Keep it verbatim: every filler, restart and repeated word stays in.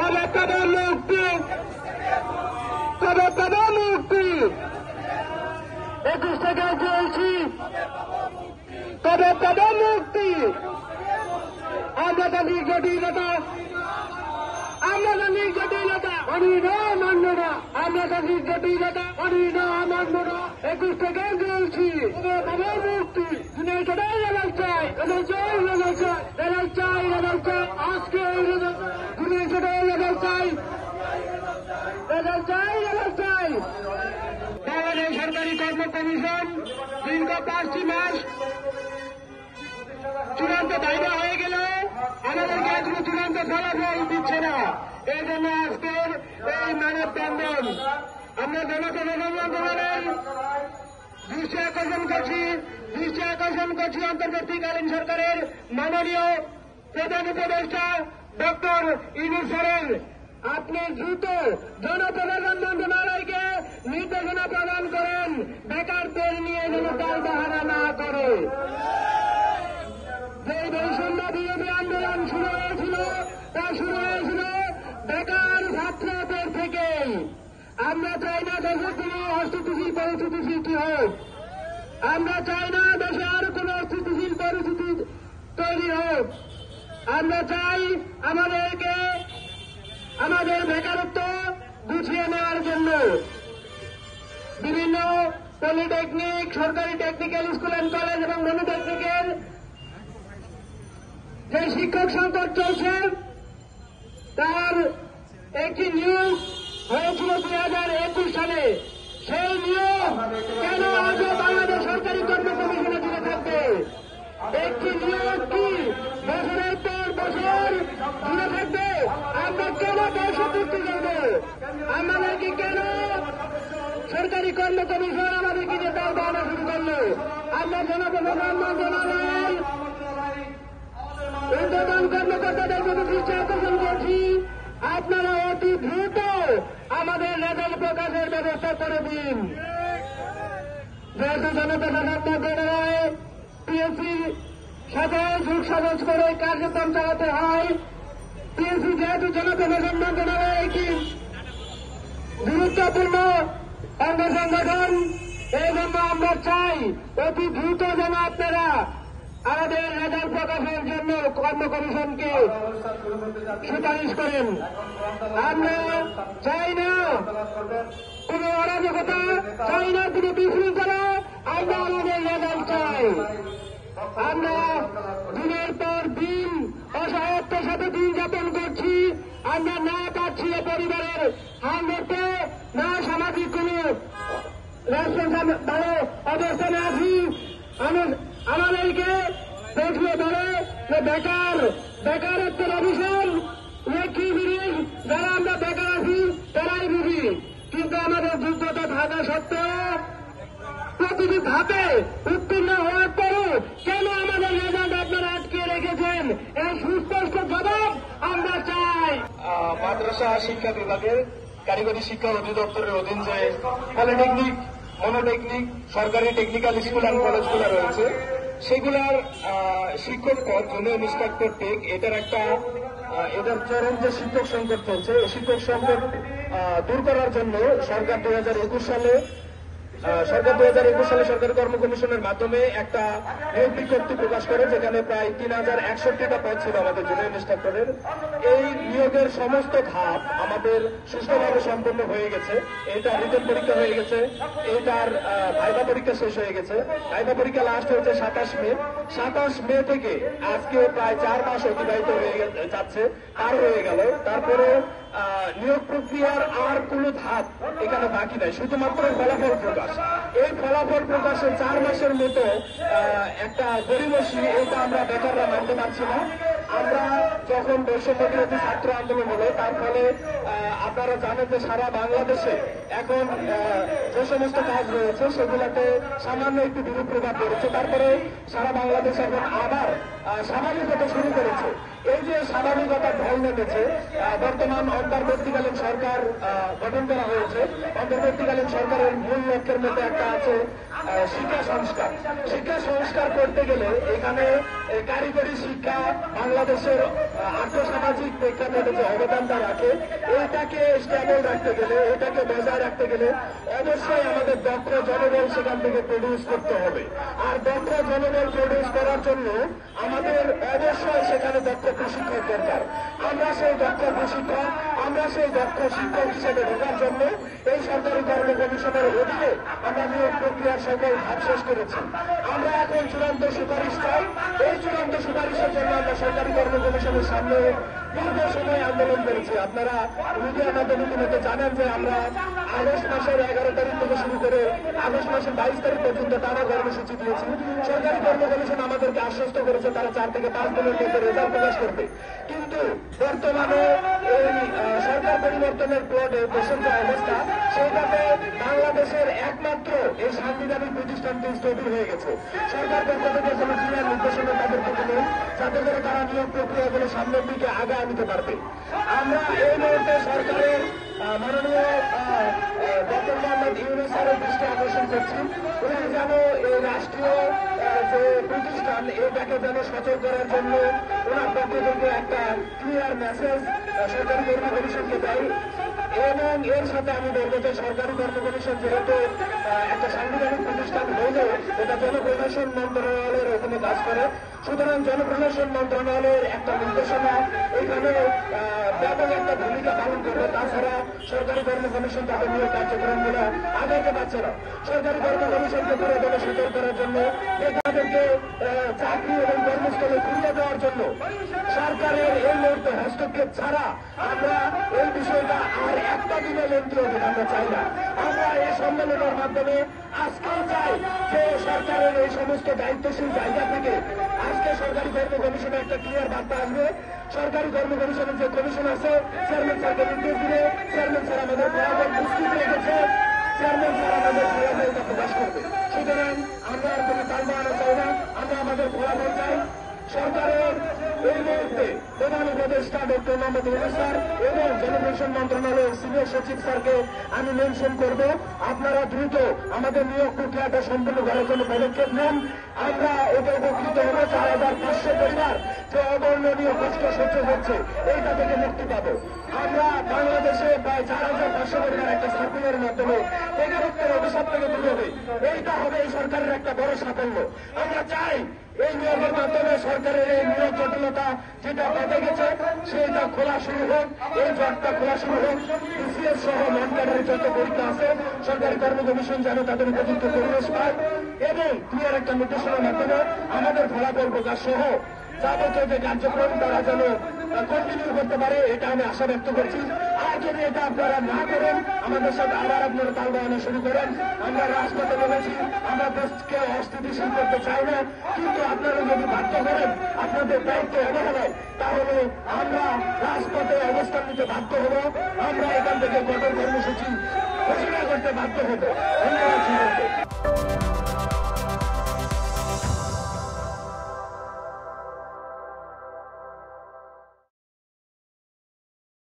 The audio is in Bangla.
কবে কবে মুক্তি, কবে কবে মুক্তি, একুশ থেকে চলছি কবে কবে মুক্তি। আমরা তাদের জটিলতা, আমরা তাদের জটিলতা মানি না, মানব না। আমরা তাদের জটিলতা মানি না, মানব না। একুশ থেকে চলছি কবে কবে মুক্তি। দুনিয়া সবাই রেজাল্ট চাই, রেজাল্ট চাই, রেজাল্ট চাই, রেজাল্ট চাই, রেজাল্ট চাই। আজকে দুনিয়া সবাই রেজাল্ট চাই, রেজাল্ট চাই, রেজাল্ট চাই। বাংলাদেশ সরকারি কর্ম কমিশন দীর্ঘ পাঁচটি মাস চূড়ান্ত দায়িত্ব হয়ে গেল, আমাদেরকে এখনো চূড়ান্ত ফলাফল দিচ্ছে না। এই জন্য আজকের এই মানববন্ধন আমরা জনসাধারণের দৃষ্টি আকর্ষণ করছি, দৃষ্টি আকর্ষণ করছি অন্তর্বর্তীকালীন সরকারের মাননীয় প্রধান উপদেষ্টা ডক্টর ইউনূস স্যারের। আপনি দ্রুত জনপ্রশাসন মন্ত্রণালয়কে নির্দেশনা প্রদান করেন, বেকারদের নিয়ে যেন টাল বাহানা না করে। যে বৈষম্য বিরোধী আন্দোলন শুরু হয়েছিল তা শুরু হয়েছিল বেকার ছাত্রদের থেকে। আমরা চাই না দেশে কোনো অস্থিতিশীল পরিস্থিতি সৃষ্টি হোক, আমরা চাই না দেশে আর কোনো অস্থিতিশীল পরিস্থিতি তৈরি হোক। আমরা চাই আমাদেরকে আমাদের বেকারত্ব গুছিয়ে নেওয়ার জন্য বিভিন্ন পলিটেকনিক, সরকারি টেকনিক্যাল স্কুল অ্যান্ড কলেজ এবং মনোটেকনিকের যে শিক্ষক সংকট চলছে তার একটি নিয়োগ হয়েছিল দুই হাজার একুশ সালে। সেই নিয়োগ কেন আজও বাংলাদেশ সরকারি কর্ম কমিশনে দিতে থাকবে? একটি নিয়োগ কি বছরের পর বছর দূরে থাকবে? আমরা কেন বয়স করতে যাবো? আমাদেরকে কেন সরকারি কর্ম কমিশন আমাদেরকে যে দাও দেওয়া শুরু করলো? আমরা জনপ্রশাসন মন্ত্রণালয়ের উদ্বোধন কর্মকর্তাদের প্রতি দৃষ্টি আকর্ষণ করছি, আপনারা অতি দ্রুত আমাদের রেজাল্ট প্রকাশের ব্যবস্থা করে দিন। যেহেতু জনপ্রশাসন মন্ত্রণালয়ে পিএসসির সাথে যোগ সাজস করে কার্যক্রম চালাতে হয়, পিএসসি যেহেতু জনপ্রশাসন মন্ত্রণালয়ে একটি গুরুত্বপূর্ণ অঙ্গ সংগঠন, এই জন্য আমরা চাই অতি দ্রুত যেন আপনারা আমাদের রেজাল্ট প্রকাশের জন্য কর্ম কমিশনকে সুপারিশ করেন। আমরা চাই না কোন অরাজকতা, চাই না কোন বিশৃঙ্খলা, আমরা আমাদের রেজাল্ট চাই। আমরা দিনের পর দিন অসহায়ত্বের সাথে দিন যাপন করছি, আমরা না পাচ্ছি এ পরিবারের হাল ধরতে, না সামাজিক কোন ভালো অবস্থানে আছি। আমাদেরকে দেখলে বলে যে বেকার, বেকারত্বের অভিশাপ কি জিনিস, যারা আমরা বেকার আছি তারাই বুঝি। কিন্তু আমাদের যোগ্যতা থাকা সত্ত্বেও প্রতিটি ধাপে উত্তীর্ণ হওয়ার পরও কেন আমাদের রেজাল্ট আপনারা আটকে রেখেছেন, এই সুস্পষ্ট জবাব আমরা চাই। মাদ্রাসা শিক্ষা বিভাগের কারিগরি শিক্ষা অধিদপ্তরের অধীন যে পলিটেকনিক, মনোটেকনিক, সরকারি টেকনিক্যাল স্কুল অ্যান্ড কলেজগুলো রয়েছে, সেগুলার শিক্ষক পদ জুনিয়র ইন্সপেক্টর টেক, এটার একটা এটার চরম যে শিক্ষক সংকট চলছে, এই শিক্ষক সংকট দূর করার জন্য সরকার দুই হাজার একুশ সালে সরকার দুই হাজার একুশ সালে সরকারি কর্ম কমিশনের মাধ্যমে একটা নিয়োগ বিজ্ঞপ্তি প্রকাশ করে, যেখানে প্রায় তিন হাজার একষট্টিটা পদ ছিল আমাদের জুনিয়র ইন্সট্রাক্টরের। এই নিয়োগের সমস্ত ধাপ আমাদের সুষ্ঠুভাবে সম্পন্ন হয়ে গেছে। এটা রিটেন পরীক্ষা হয়ে গেছে, এটার ভাইভা পরীক্ষা শেষ হয়ে গেছে। ভাইভা পরীক্ষা লাস্ট হয়েছে সাতাশ মে। সাতাশ মে থেকে আজকে প্রায় চার মাস অতিবাহিত হয়ে যাচ্ছে, পার হয়ে গেল। তারপরে নিয়োগ প্রক্রিয়ার আর কোন ধাপ এখানে বাকি নাই, শুধুমাত্র ফলাফল প্রকাশ। এই ফলাফল প্রকাশে চার মাসের মতো একটা গরিবসী, এটা আমরা বেকাররা মানতে পারছি না। আমরা যখন বৈষম্য বিরোধী ছাত্র আন্দোলন হলো, তার ফলে আপনারা জানেন যে সারা বাংলাদেশে এখন যে সমস্ত কাজ রয়েছে সেগুলোতে সামান্য একটু বিরূপ প্রভাব পড়েছে। তারপরে সারা বাংলাদেশ এখন আবার স্বাভাবিকতা শুরু করেছে। এই যে স্বাভাবিকতার ঢল নেমেছে, বর্তমান অন্তর্বর্তীকালীন সরকার গঠন করা হয়েছে। অন্তর্বর্তীকালীন সরকারের মূল লক্ষ্যের মধ্যে একটা আছে শিক্ষা সংস্কার। শিক্ষা সংস্কার করতে গেলে এখানে কারিগরি শিক্ষা, বাংলা বাংলাদেশের আর্থসামাজিক প্রেক্ষাপটে যে অবদানটা রাখে এটাকে স্টেবল রাখতে গেলে, এটাকে বজায় রাখতে গেলে অবশ্যই আমাদের দক্ষ জনবল সেখান থেকে প্রডিউস করতে হবে। আর দক্ষ জনবল প্রডিউস করার জন্য আমাদের অবশ্যই সেখানে দক্ষ প্রশিক্ষক দরকার। আমরা সেই দক্ষ প্রশিক্ষক, আমরা সেই দক্ষ শিক্ষক হিসেবে ঢোকার জন্য এই সরকারি কর্ম কমিশনের অধীনে আমরা নিয়োগ প্রক্রিয়ার সকল ভাগ শেষ করেছি। আমরা এখন চূড়ান্ত সুপারিশ চাই। এই চূড়ান্ত সুপারিশের জন্য আমরা সরকারি কর্ম কমিশনের সামনে দীর্ঘ সময় আন্দোলন করেছি। আপনারা মিডিয়ার মাধ্যমে ইতিমধ্যে জানেন যে আমরা আগস্ট মাসের এগারো তারিখ থেকে শুরু করে আগস্ট মাসের বাইশ তারিখ পর্যন্ত টানা কর্মসূচি দিয়েছি। সরকারি কর্ম কমিশন আমাদেরকে আশ্বস্ত করেছে তারা চার থেকে পাঁচ দিনের মধ্যে রেজাল্ট প্রকাশ করবে। কিন্তু বর্তমানে এই সরকার পরিবর্তনের প্লটে দেশের যে অবস্থা সেইটাতে বাংলাদেশের একমাত্র এই সাংবিধানিক প্রতিষ্ঠানটি স্থবির হয়ে গেছে। সরকার পক্ষ থেকে কোনো ক্লিয়ার নির্দেশনা তাদের প্রতি নেই যাতে করে তারা নিয়োগ প্রক্রিয়াগুলো সামনের দিকে আগায় নিতে পারবে। আমরা এই মুহূর্তে সরকারের মাননীয় ডক্টর মোহাম্মদ ইউনূস স্যারের দৃষ্টি আকর্ষণ করছি। উনি যেন এই রাষ্ট্রীয় যে প্রতিষ্ঠান এটাকে যেন সচল করার জন্য ওনার পক্ষ থেকে একটা ক্লিয়ার মেসেজ সরকারি কর্ম কমিশনকে দেয়। এবং এর সাথে আমি বলবো যে সরকারি কর্ম কমিশন যেহেতু একটা সাংবিধানিক প্রতিষ্ঠান হলেও এটা জনপ্রশাসন মন্ত্রণালয়ের অধীনে কাজ করে, সুতরাং জনপ্রশাসন মন্ত্রণালয়ের একটা নির্দেশনা এখানে ব্যাপক একটা ভূমিকা পালন করবে। তাছাড়া সরকারি কর্ম কমিশন তাদের নিয়োগ কার্যক্রমগুলো আগাইতে পারছে না। সরকারি কর্ম কমিশনকে পুরোদমে সচল করার জন্য তাদেরকে চাকরি এবং কর্মস্থলে ফিরিয়ে দেওয়ার জন্য সরকারের এই মুহূর্তে হস্তক্ষেপ ছাড়া আমরা এই বিষয়টা আর একটা দিনে লেন্থি হবে আমরা চাই না। আমরা এই সম্মেলনের মাধ্যমে আজকেও চাই যে সরকারের এই সমস্ত দায়িত্বশীল জায়গা থেকে আজকে সরকারি কর্ম কমিশনে একটা ক্লিয়ার বার্তা আসবে। সরকারি কর্ম কমিশনের যে কমিশন আছে চেয়ারম্যান স্যারকে নির্দেশ দিলে চেয়ারম্যান স্যার আমাদের ফলাফল নিশ্চিত রেখেছে, চেয়ারম্যান স্যার আমাদের ফলাফলটা প্রকাশ করবে। সুতরাং আমরা আর কোনো তাল বাহানা চাই না, আমরা আমাদের ফলাফল চাই। সরকারের এই মুহূর্তে প্রধান উপদেষ্টা ডক্টর মোহাম্মদ ইউনূস স্যার এবং জনপ্রশাসন মন্ত্রণালয়ের সিনিয়র সচিব স্যারকে আমি মেনশন করব, আপনারা দ্রুত আমাদের নিয়োগ প্রক্রিয়াটা সম্পূর্ণ করার জন্য পদক্ষেপ নেন। আমরা এটা উপকৃত হবো। চার হাজার পাঁচশো পরিবার যে অবর্ণনীয় কষ্ট সহ্য হচ্ছে এইটা থেকে মুক্তি পাবো। আমরা বাংলাদেশে প্রায় চার হাজার পাঁচশো পরিবার একটা সার্কুলারের মাধ্যমে বেকারত্বের অভিশাপ থেকে দূরে হবে। এইটা হবে এই সরকারের একটা বড় সাফল্য। আমরা চাই এই নিয়োগের মাধ্যমে সরকারের এই নিয়োগ জটিলতা যেটা বেঁধে গেছে সেটা খোলা শুরু হোক, এই জটটা খোলা শুরু হোক। বিসিএস সহ নন ক্যাডারের যত পরীক্ষা আছে সরকারি কর্ম কমিশন যেন তাদের উপযুক্ত পরিবেশ পায় এবং ক্লিয়ার একটা নির্দেশনার মাধ্যমে আমাদের ফলাফল প্রকাশ সহ যাবতীয় যে কার্যক্রম তারা যেন কন্টিনিউ করতে পারে এটা আমি আশা ব্যক্ত করছি। আর যদি এটা আপনারা না করেন আমাদের সাথে আবার আপনারা তাল বাহানো শুরু করেন, আমরা রাজপথে নেমেছি, আমরা দেশকে অস্থিতিশীল করতে চাই না, কিন্তু আপনারা যদি বাধ্য করেন আপনাদের দায়িত্ব অবহেলায় তাহলে আমরা রাজপথে অবস্থান নিতে বাধ্য হব, আমরা এখান থেকে কঠোর কর্মসূচি ঘোষণা করতে বাধ্য হব।